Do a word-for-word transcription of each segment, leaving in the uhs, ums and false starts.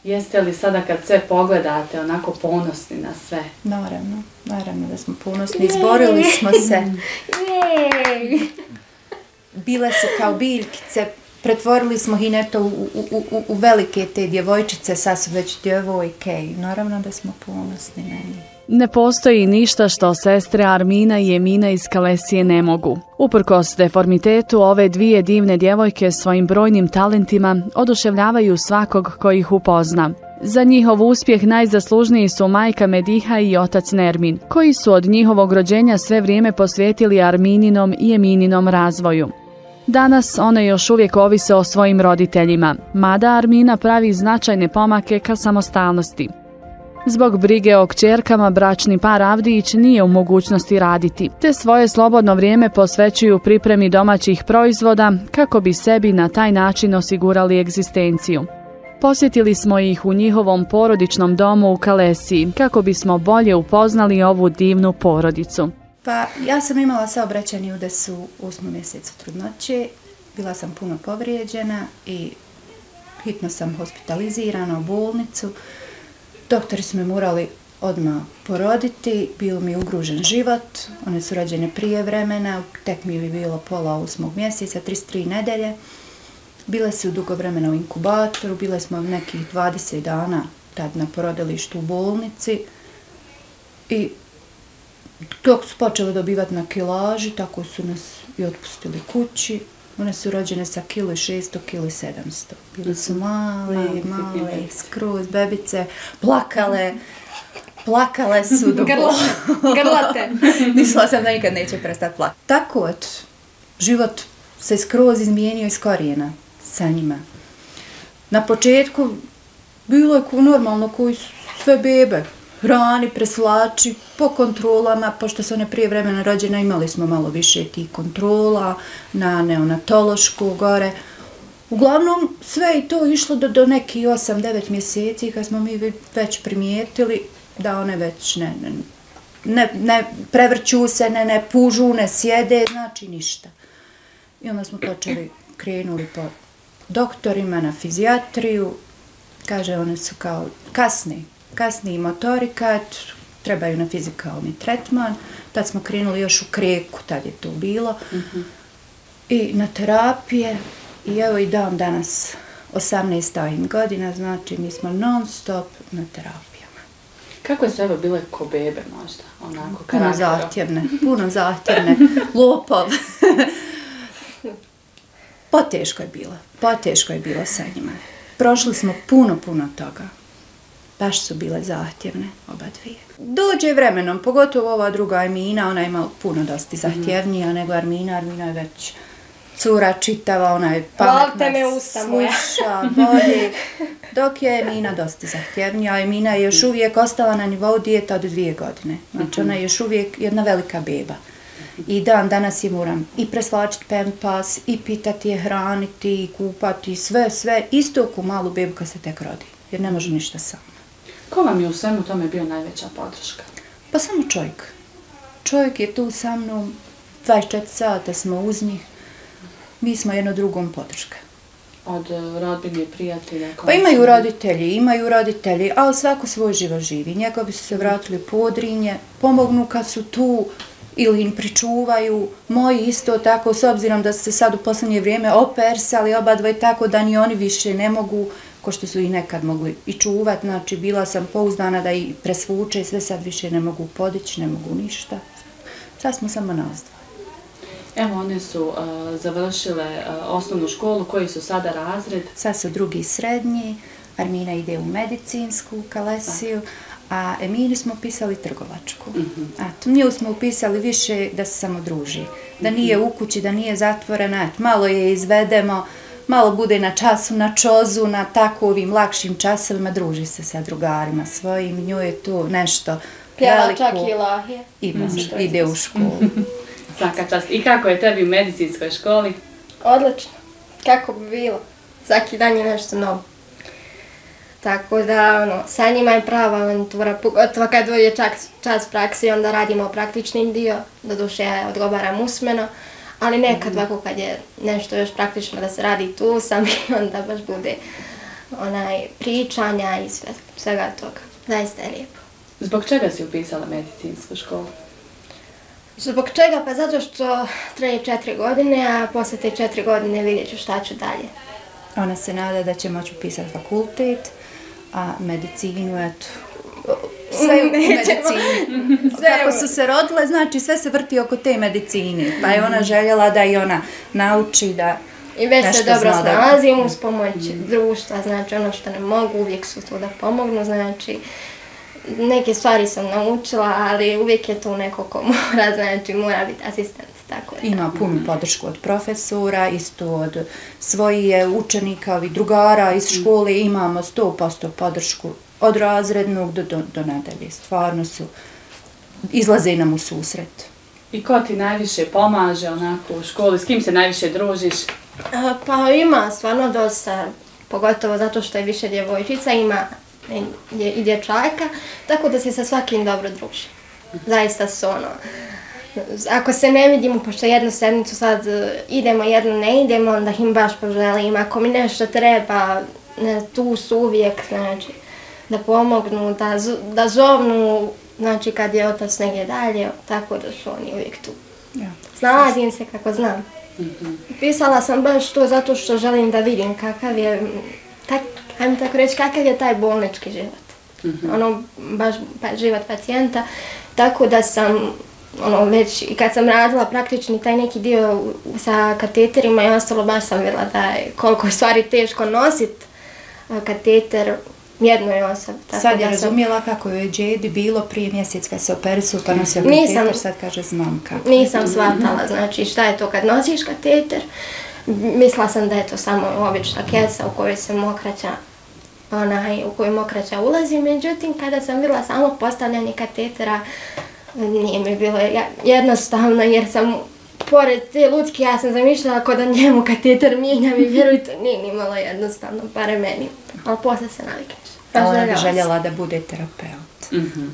Jeste li sada kad sve pogledate onako ponosni na sve? Naravno, naravno da smo ponosni. Izborili smo se. Bile su kao biljkice. Pretvorili smo ih neto u, u, u, u velike te djevojčice, sad su već djevojke i naravno da smo ponosni na njih. Ne postoji ništa što sestre Armina i Emina iz Kalesije ne mogu. Uprkos deformitetu, ove dvije divne djevojke svojim brojnim talentima oduševljavaju svakog ko ih upozna. Za njihov uspjeh najzaslužniji su majka Mediha i otac Nermin, koji su od njihovog rođenja sve vrijeme posvetili Armininom i Emininom razvoju. Danas one još uvijek ovise o svojim roditeljima, mada Armina pravi značajne pomake ka samostalnosti. Zbog brige o kćerkama, bračni par Avdijić nije u mogućnosti raditi, te svoje slobodno vrijeme posvećuju pripremi domaćih proizvoda kako bi sebi na taj način osigurali egzistenciju. Posjetili smo ih u njihovom porodičnom domu u Kalesiji kako bismo bolje upoznali ovu divnu porodicu. Pa ja sam imala saobraćajni udes u osmom mjesecu trudnoće, bila sam puno povrijeđena i hitno sam hospitalizirana u bolnicu. Doktori su me morali odmah poroditi, bio mi ugrožen život, one su rođene prije vremena, tek mi je bilo pola osmog mjeseca, trideset tri nedelje. Bile su dugo vremena u inkubatoru, bile smo nekih dvadeset dana tad na porodilištu u bolnici i dok su počeli dobivati na kilaži, tako su nas i otpustili kući. One su rođene sa kilo šesto, kilo sedamsto. Bile su male, male, skroz, bebice, plakale, plakale su do bola. Grlate. Mislila sam da nikad neće prestati plakati. Tako, eto, život se skroz izmijenio iz korijena sa njima. Na početku bilo je normalno koji su sve bebe. Hrani, preslači, po kontrolama, pošto su one prije vremena rođene, imali smo malo više tih kontrola, na neonatološku gore. Uglavnom, sve i to išlo do, do nekih osam devet mjeseci, kad smo mi već primijetili da one već ne, ne, ne, ne prevrću se, ne, ne pužu, ne sjede, znači ništa. I onda smo počeli, krenuli po doktorima na fizijatriju, kaže, one su kao kasni. Kasnije motorika, trebaju na fizikalni tretman. Tad smo krenuli još u Kreku, tad je to bilo. Uh-huh. I na terapije. I evo i dan danas, osamnaest godina, znači mi smo non stop na terapijama. Kako su evo bile ko bebe možda? Onako, puno zahtjevne, puno zahtjevne. Lopov. Poteško je bilo, poteško je bilo sa njima. Prošli smo puno, puno toga. Baš su bile zahtjevne, oba dvije. Dođe vremenom, pogotovo ova druga Emina, ona ima puno dosti zahtjevnija nego Armina. Armina je već cura čitava, ona je pametna, sluša, bolje. Dok je Emina dosti zahtjevnija, Emina je još uvijek ostala na nivou dijeta od dvije godine. Znači ona je još uvijek jedna velika beba. I dan danas je moram i preslačiti pempas, i pitati je, hraniti, i kupati, sve, sve. Isto ko malu bebu kad se tek rodi, jer ne može ništa sama. Ko vam je u svemu tome bio najveća podrška? Pa samo čovjek. Čovjek je tu sa mnom, dvadeset četiri sata smo uz njih. Mi smo jedno drugom podrška. Od rodbine i prijatelja? Pa imaju roditelji, imaju roditelji, ali svako svoj život živi. Njegovi su se vratili u Podrinje, pomognu kad su tu ili im pričuvaju. Moji isto tako, s obzirom da su se sad u posljednje vrijeme opersali oba dvoje tako da ni oni više ne mogu, ko što su i nekad mogli i čuvati, znači bila sam pouzdana da i presvuče, sve sad više ne mogu podići, ne mogu ništa. Sad smo samo nas dva. Evo, one su uh, završile uh, osnovnu školu, koji su sada razred? Sad su drugi srednji, Armina ide u medicinsku Kalesiju, a Emini smo upisali trgovačku. Mm-hmm. A nju smo upisali više da se samo druži, da nije u kući, da nije zatvorena, malo je izvedemo, malo bude na času, na čozu, na takovim lakšim časovima, druži se sa drugarima svojim, nju je tu nešto pjeva veliko. Čak i lahje. Ima, mm-hmm. ide u školu. Svaka čast. I kako je tebi u medicinskoj školi? Odlično. Kako bi bilo. Svaki dan je nešto novo. Tako da, ono, sa njima je prava avantura, pogotovo kad dođe čas praksi, onda radimo praktični dio, doduše ja odgovaram usmeno, ali nekad ovako kad je nešto još praktično da se radi tu sam i onda baš bude onaj, pričanja i sve, svega toga. Zaista je lijepo. Zbog čega si upisala medicinsku školu? Zbog čega? Pa zato što traje četiri godine, a posle te četiri godine vidjet ću šta ću dalje. Ona se nada da će moći upisati fakultet, a medicinu, eto, sve u medicini. Kako su se rodile, znači sve se vrti oko te medicine. Pa je ona željela da i ona nauči da I već se dobro snalazim uz pomoć društva, znači ono što ne mogu, uvijek su tu da pomognu, znači neke stvari sam naučila, ali uvijek je tu neko ko mora, znači mora biti asistent. Tako da. Ima punu podršku od profesora, isto od svojih učenika, ovih drugara iz škole, imamo sto posto podršku od razrednog do, do, do nadalje. Stvarno su, izlaze nam u susret. I ko ti najviše pomaže onako u školi, s kim se najviše družiš? Pa ima stvarno dosta, pogotovo zato što je više djevojčica, ima i dječaka, tako da se sa svakim dobro druži. Zaista su ono, ako se ne vidimo, pošto jednu sedmicu sad idemo, jednu ne idemo, onda im baš poželim, ako mi nešto treba, ne, tu su uvijek, znači, da pomognu, da, da zovnu, znači kad je otac negdje dalje, tako da su oni uvijek tu. Ja. Snalazim se kako znam. Mm-hmm. Pisala sam baš to zato što želim da vidim kakav je, tak, ajmo tako reći, kakav je taj bolnički život. Mm-hmm. Ono, baš pa, život pacijenta, tako da sam, ono, već i kad sam radila praktični taj neki dio sa kateterima i ostalo, baš sam vidjela da je koliko je stvari teško nositi kateter jednoj osobi. Sad je razumjela kako je džedi bilo prije mjesec kad se operisu pa nosio kateter, sad kaže znam kako. Nisam shvatala, znači šta je to kad nosiš kateter. Mislila sam da je to samo obična kesa u kojoj se mokraća, onaj, u kojoj mokraća ulazi, međutim kada sam vidjela samo postavljanje katetera, nije mi bilo jednostavno jer sam, pored te lutke, ja sam zamišljala ako da njemu kateter mijenjam i vjerujte, nije ni malo jednostavno, bare meni, ali posle se navikneš. Ona bi željela da bude terapeut. Mm-hmm.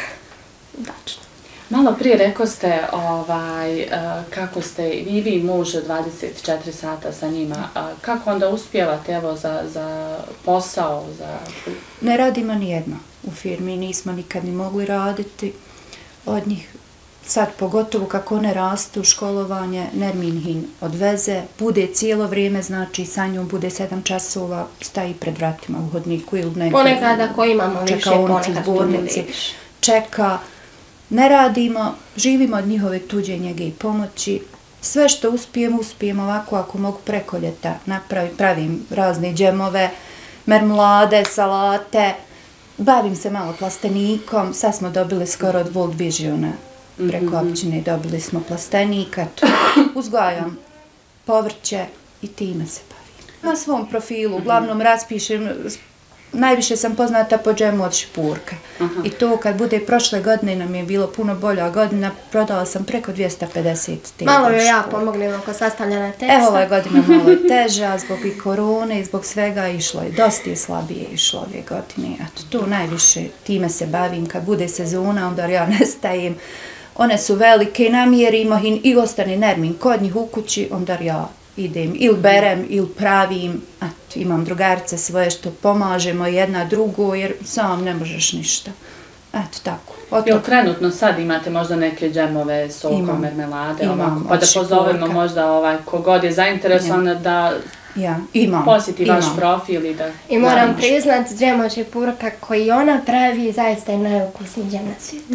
Dačno. Malo prije rekao ste ovaj, kako ste i vi muž dvadeset četiri sata sa njima. Kako onda uspijevate evo, za, za posao? Za... Ne radimo nijedno u firmi, nismo nikad ni mogli raditi od njih. Sad pogotovo kako one rastu, školovanje, Nermin hin odveze, bude cijelo vrijeme, znači sa njom bude sedam časova, staji pred vratima u hodniku ili nekoj ponekad ako imamo više, ponekad zbornici, čeka. Ne radimo, živimo od njihove tuđe njege i pomoći. Sve što uspijem, uspijem ovako ako mogu preko ljeta napravim, pravim razne džemove, mermlade, salate, bavim se malo plastenikom, sad smo dobili skoro od World Visiona preko općine, dobili smo plastenika, uzgajam povrće i time se bavim. Na svom profilu, uglavnom raspišem, najviše sam poznata po džemu od šipurka. Aha. I to kad bude prošle godine nam je bilo puno bolja godina, prodala sam preko dvjesto pedeset te. Malo joj ja pomognem oko sastavljena teksta. Evo ova godina malo je teža, zbog i korone i zbog svega išlo je, dosta je slabije išlo ove godine. Eto, tu najviše time se bavim, kad bude sezona, onda ja nestajem. One su velike, namjerimo i ostane Nermin kod njih u kući, onda ja idem ili berem ili pravim, eto, imam drugarice svoje što pomažemo jedna drugo jer sam ne možeš ništa. Eto tako. Jel trenutno sad imate možda neke džemove, soko, mermelade, imam, ovako, pa da pozovemo možda ovaj, kogod je zainteresovan da ja, imam, posjeti imam. vaš profil i da... I moram priznat, džem od šipurka koji ona pravi zaista je najukusniji džem na svijetu.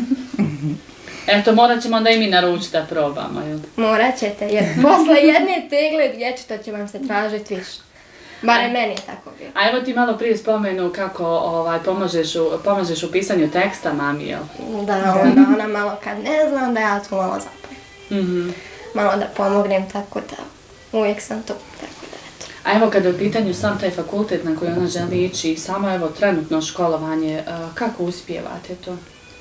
Eto, morat ćemo onda i mi naručiti da probamo, jel? Morat ćete, jer posle jedne tegle dječito će vam se tražiti više. Bare meni je tako bilo. A evo ti malo prije spomenu kako ovaj, pomažeš, u, pomažeš u pisanju teksta mami, jel? Da, onda ona malo kad ne zna, onda ja tu malo zapojim. Mm-hmm. Malo da pomognem, tako da uvijek sam tu, tako da eto. A evo kada je u pitanju sam taj fakultet na koji ona želi ići i samo evo trenutno školovanje, kako uspijevate to?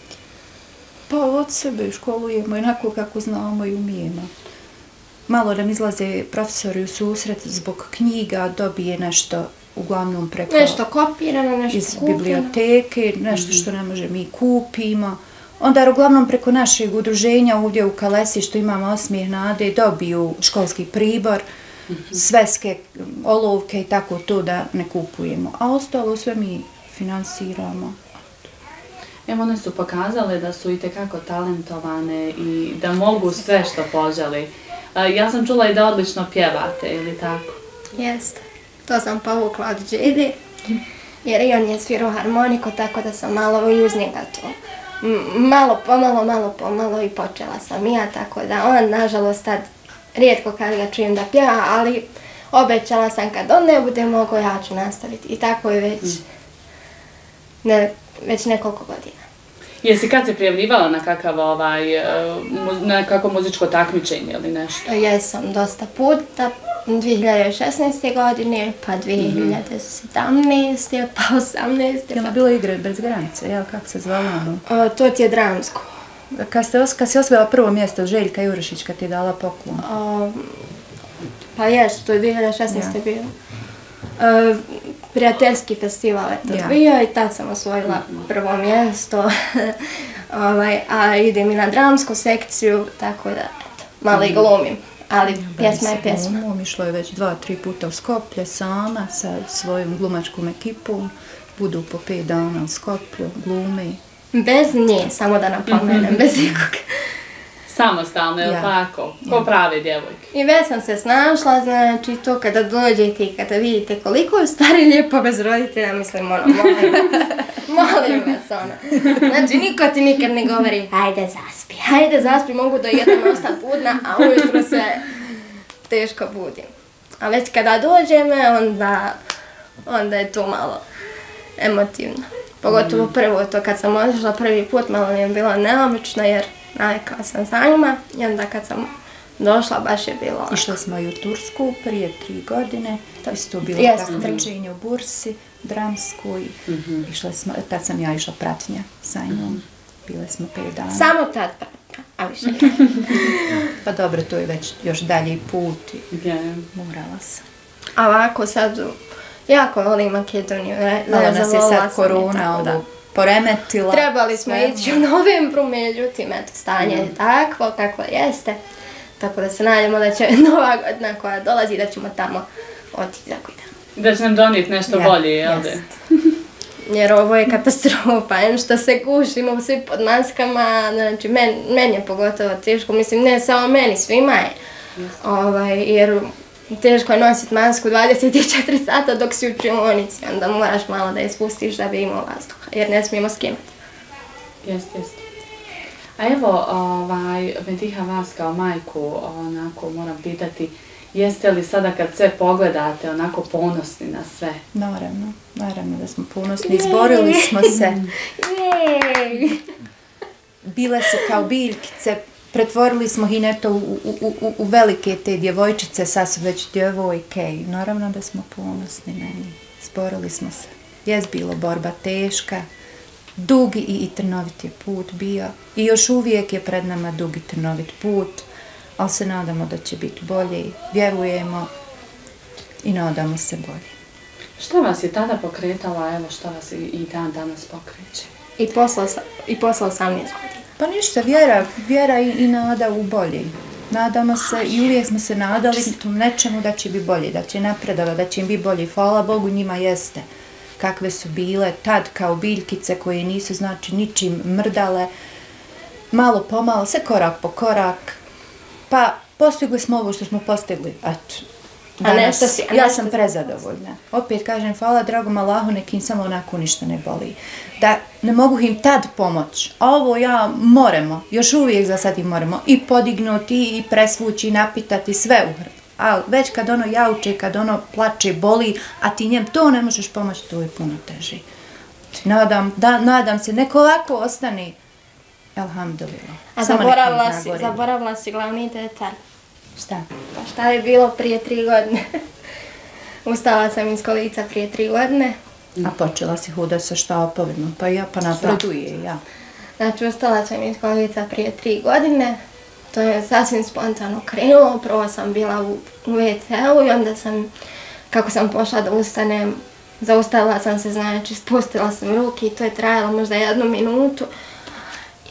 Pa od sebe školujemo onako kako znamo i umijemo. Malo nam izlaze profesori u susret zbog knjiga, dobije nešto uglavnom preko... Nešto kopirano, nešto iz kupljeno. Biblioteke, nešto što ne može mi kupimo. Onda uglavnom preko našeg udruženja ovdje u Kalesi što imamo Osmijeh nade dobiju školski pribor. sveske, olovke i tako to da ne kupujemo. A ostalo sve mi finansiramo. Evo, one su pokazale da su itekako talentovane i da mogu sve što poželi. Ja sam čula i da odlično pjevate, ili tako? Jeste. To sam povukla od džedi, jer i on je svirao harmoniku, tako da sam malo i uz njega to. Malo pomalo, malo pomalo i počela sam ja, tako da on, nažalost, tad rijetko kad ga čujem da pjeva, ali obećala sam kad on ne bude mogao, ja ću nastaviti. I tako je već, ne, već nekoliko godina. Jesi kad se prijavljivala na kakav ovaj, na kako muzičko takmičenje ili nešto? Jesam dosta puta, dvije hiljade šesnaeste. godine, pa dvije hiljade sedamnaeste. pa osamnaeste. Jel' bilo igre bez granice, jel' kako se zvala ono? To ti je dramsko. Kad ste os, kad si osvojila prvo mjesto, Željka Jurišić kad ti je dala poklon? O, pa jesu, to je dvije hiljade šesnaeste. Ja. bilo. Uh, prijateljski festival je to ja. bio i tad sam osvojila prvo mjesto, ovaj, a idem i na dramsku sekciju, tako da eto, malo i glumim, ali pjesma je pjesma. Glumom, išlo je već dva, tri puta u Skoplje sama sa svojom glumačkom ekipom, budu po pet dana u Skoplju, glumi. Bez nje, samo da napomenem, bez ikog. Samostalno, je li ja. tako? Ko ja. prave djevojke. I već sam se snašla, znači to kada dođete i kada vidite koliko je stari lijepo bez roditelja, mislim ono, molim vas, molim vas ono. Znači niko ti nikad ne govori, hajde zaspi, hajde zaspi, mogu do jedan ostati budna, a ujutro se teško budim. A već kada dođem, onda, onda je to malo emotivno. Pogotovo prvo to kad sam otišla prvi put, malo mi je bilo neobično jer navikala sam za njima i onda kad sam došla baš je bilo onako. Išli smo i u Tursku prije tri godine, isto bilo takmičenje u bursi, dramsku i mm-hmm. išli smo, tad sam ja išla pratnja sa njom, bile smo pet dana. Samo tad pratnja, a više. Pa dobro, to je već još dalje put i yeah. morala sam. A ovako sad, jako volim Makedoniju, ne, malo nas je sad korona ovo poremetila. Trebali smo sve. ići u novembru, međutim, eto, stanje je mm. takvo kako jeste. Tako da se nadamo da će nova godina koja dolazi, da ćemo tamo otići za koji dan. Da će nam donijeti nešto ja, bolje, jel da? Jer ovo je katastrofa, em što se gušimo svi pod maskama, znači men, meni je pogotovo teško, mislim ne samo meni, svima je. Ovaj, jer teško je nositi masku dvadeset četiri sata dok si u učionici, onda moraš malo da je spustiš da bi imao vazduha, jer ne smijemo skinuti. Jest, jest. A evo, ovaj, Mediha, vas kao majku, onako, moram pitati, jeste li sada kad sve pogledate onako ponosni na sve? Naravno, naravno da smo ponosni, izborili smo se. Bile su kao biljkice, pretvorili smo ih neto u, u, u, u velike te djevojčice, sad su već djevojke i naravno da smo ponosni na njih. Izborili smo se. Jes bilo borba teška, dugi i, i trnovit je put bio i još uvijek je pred nama dugi trnovit put, ali se nadamo da će biti bolje, vjerujemo i nadamo se bolje. Šta vas je tada pokretala, evo šta vas i, i dan danas pokreće? I posle, i posle osamnaest godina. Pa ništa, vjera, vjera i, i nada u bolje. Nadamo se i uvijek smo se nadali nečemu da će biti bolje, da će napredovati, da će im biti bolje. Hvala Bogu, njima jeste. Kakve su bile tad kao biljkice koje nisu znači ničim mrdale. Malo pomalo, sve korak po korak. Pa postigli smo ovo što smo postigli. Eto. Danas, si, ja sam prezadovoljna. Opet kažem, hvala dragom Allahu, nek im samo onako ništa ne boli. Da ne mogu im tad pomoći. A ovo ja moramo, još uvijek za sad im moramo i podignuti, i presvući, i napitati, sve u hrvi. Ali već kad ono jauče, kad ono plače, boli, a ti njem to ne možeš pomoći, to je puno teže. Nadam, da, nadam se, neko ovako ostane. Alhamdulillah. A zaboravila si, zaboravila si glavni detalj. Šta? Pa šta je bilo prije tri godine? Ustala sam iz kolica prije tri godine. A počela si hodati sa štapovima, pa ja, pa napreduje, ja. Znači, ustala sam iz kolica prije tri godine. To je sasvim spontano krenulo. Prvo sam bila u, u ve ce u i onda sam, kako sam pošla da ustanem, zaustavila sam se, znači, spustila sam ruke i to je trajalo možda jednu minutu.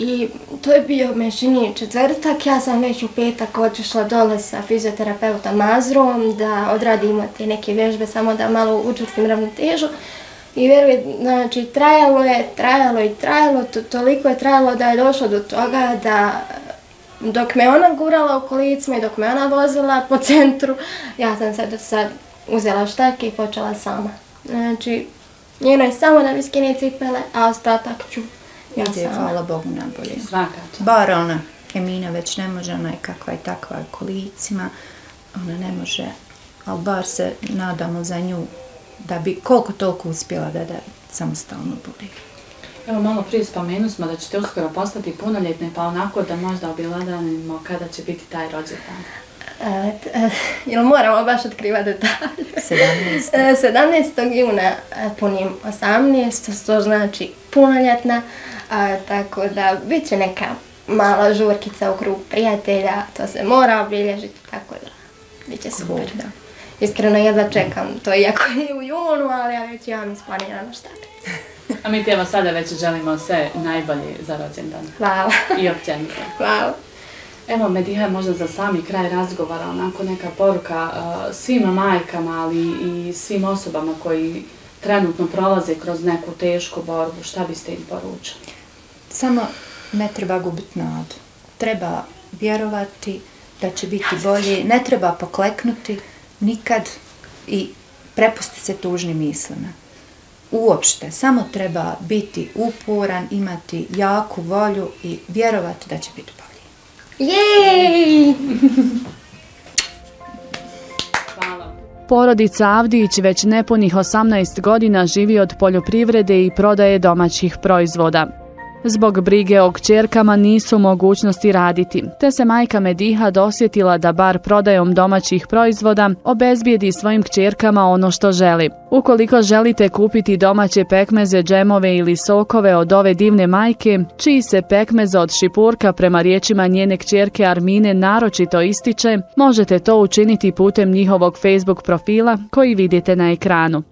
I to je bio mešini četvrtak, ja sam već u petak otišla dole sa fizioterapeutom Mazrom da odradimo te neke vježbe, samo da malo učvrstim ravnotežu. I vjerujem, znači, trajalo je, trajalo i trajalo, to, toliko je trajalo da je došlo do toga da dok me ona gurala u kolicima i dok me ona vozila po centru, ja sam sad, sad uzela štake i počela sama. Znači, njeno je samo da mi skine cipele, a ostatak ću ja ide, sama. hvala Bogu, najbolje. Svaka čast. Bar ona, Emina već ne može, ona je kakva je takva u kolicima, ona ne može, ali bar se nadamo za nju da bi koliko toliko uspjela da, da samostalno bude. Evo, malo prije spomenu smo da ćete uskoro postati punoljetne, pa onako da možda obiladanimo kada će biti taj rođendan. E, e, jel moramo baš otkrivati detalje? sedamnaestog E, sedamnaestog juna punim osamnaest, to znači punoljetna, a, tako da bit će neka mala žurkica u krug prijatelja, to se mora obilježiti, tako da bit će super. Da. Iskreno jedva čekam to, iako je u junu, ali ja već imam isplanirano šta će. A mi ti evo sada već želimo sve najbolje za rođendan. Hvala. I općenito. Hvala. Evo, Mediha, možda za sami kraj razgovara, onako neka poruka uh, svim majkama, ali i svim osobama koji trenutno prolaze kroz neku tešku borbu. Šta biste im poručili? Samo ne treba gubiti nadu. Treba vjerovati da će biti bolje. Ne treba pokleknuti nikad i prepustiti se tužnim mislima. Uopšte, samo treba biti uporan, imati jaku volju i vjerovati da će biti bolje. Jej! Hvala. Porodica Avdić već nepunih osamnaest godina živi od poljoprivrede i prodaje domaćih proizvoda. Zbog brige o kćerkama nisu u mogućnosti raditi, te se majka Mediha dosjetila da bar prodajom domaćih proizvoda obezbijedi svojim kćerkama ono što želi. Ukoliko želite kupiti domaće pekmeze, džemove ili sokove od ove divne majke, čiji se pekmez od šipurka prema riječima njene kćerke Armine naročito ističe, možete to učiniti putem njihovog Facebook profila koji vidite na ekranu.